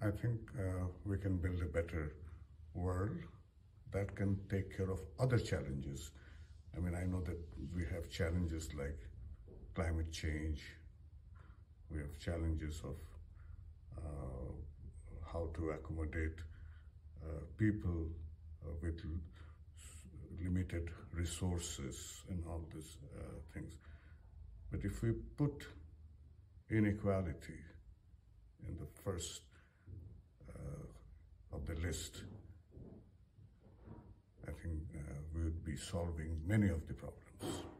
I think we can build a better world that can take care of other challenges. I mean, I know that we have challenges like climate change. We have challenges of how to accommodate people with limited resources and all these things. But if we put inequality in the first of the list, I think we would be solving many of the problems.